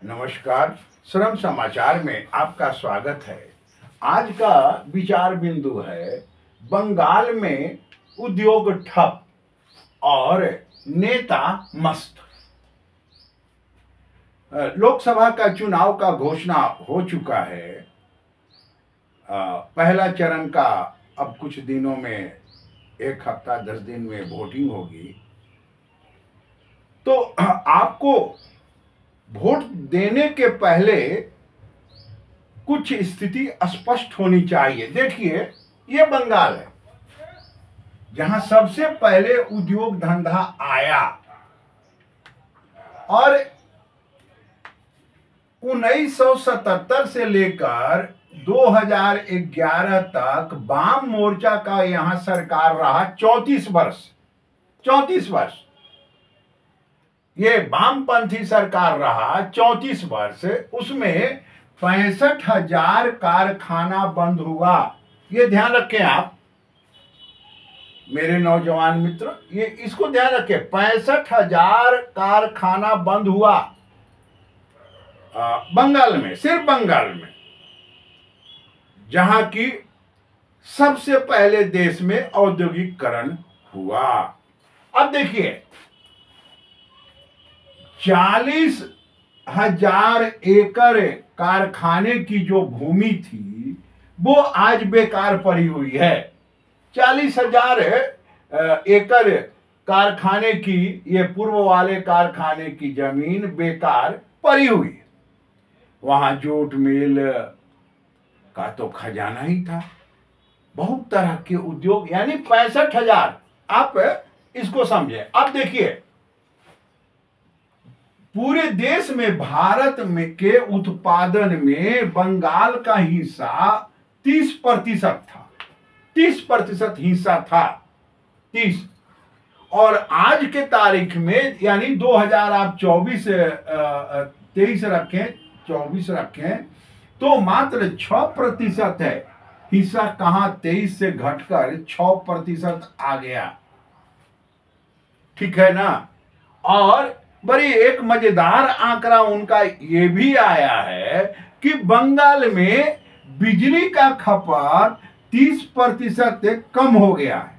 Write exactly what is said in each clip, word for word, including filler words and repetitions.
नमस्कार। श्रम समाचार में आपका स्वागत है। आज का विचार बिंदु है बंगाल में उद्योग ठप और नेता मस्त। लोकसभा का चुनाव का घोषणा हो चुका है। पहला चरण का अब कुछ दिनों में, एक हफ्ता दस दिन में वोटिंग होगी। तो आपको वोट देने के पहले कुछ स्थिति स्पष्ट होनी चाहिए। देखिए, ये बंगाल है जहां सबसे पहले उद्योग धंधा आया और उन्नीस सौ सतहत्तर से लेकर दो हज़ार ग्यारह तक वाम मोर्चा का यहां सरकार रहा। चौंतीस वर्ष चौंतीस वर्ष ये वामपंथी सरकार रहा। चौंतीस वर्ष उसमें पैंसठ हजार कारखाना बंद हुआ। ये ध्यान रखें आप मेरे नौजवान मित्र, ये इसको ध्यान रखें। पैंसठ हजार कारखाना बंद हुआ आ, बंगाल में, सिर्फ बंगाल में, जहां की सबसे पहले देश में औद्योगिकरण हुआ। अब देखिए, चालीस हजार एकड़ कारखाने की जो भूमि थी वो आज बेकार पड़ी हुई है। चालीस हजार एकड़ कारखाने की, ये पूर्व वाले कारखाने की जमीन बेकार पड़ी हुई है। वहां जूट मिल का तो खजाना ही था, बहुत तरह के उद्योग, यानी पैंसठ हजार। आप इसको समझें। अब देखिए, पूरे देश में भारत में के उत्पादन में बंगाल का हिस्सा तीस प्रतिशत था। तीस प्रतिशत हिस्सा था, तीस। और आज के तारीख में, यानी दो हज़ार आप चौबीस तेईस रखें, चौबीस रखें, तो मात्र छह प्रतिशत है हिस्सा। कहां तेईस से घटकर छह प्रतिशत आ गया। ठीक है ना। और बड़ी एक मजेदार आंकड़ा उनका ये भी आया है कि बंगाल में बिजली का खपत तीस प्रतिशत कम हो गया है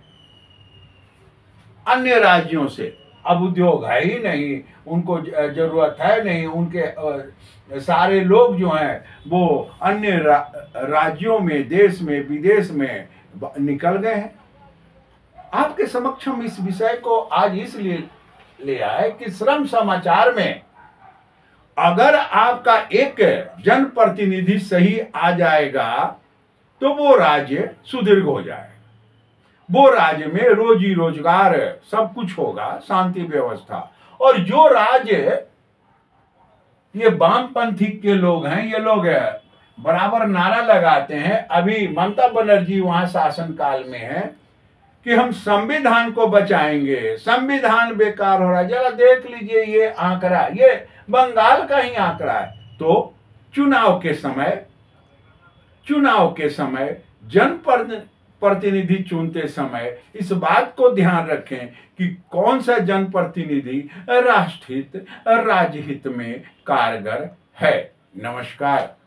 अन्य राज्यों से। अब उद्योग है ही नहीं, उनको जरूरत है नहीं, उनके सारे लोग जो हैं वो अन्य रा, राज्यों में, देश में, विदेश में निकल गए हैं। आपके समक्ष हम इस विषय को आज इसलिए ले आए कि श्रम समाचार में अगर आपका एक जनप्रतिनिधि सही आ जाएगा तो वो राज्य सुदृढ़ हो जाएगा। वो राज्य में रोजी रोजगार सब कुछ होगा, शांति व्यवस्था। और जो राज्य, ये वामपंथी के लोग हैं, ये लोग बराबर नारा लगाते हैं, अभी ममता बनर्जी वहां शासन काल में है कि हम संविधान को बचाएंगे, संविधान बेकार हो रहा है। जरा देख लीजिए ये आंकड़ा, ये बंगाल का ही आंकड़ा है। तो चुनाव के समय चुनाव के समय जनप्रतिनिधि चुनते समय इस बात को ध्यान रखें कि कौन सा जनप्रतिनिधि राष्ट्रहित, राज्य हित में कारगर है। नमस्कार।